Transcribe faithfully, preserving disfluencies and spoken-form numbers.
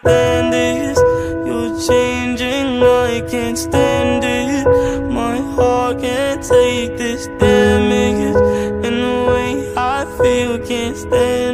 stand this. You're changing, I can't stand it. My heart can't take this damage, and the way I feel can't stand it.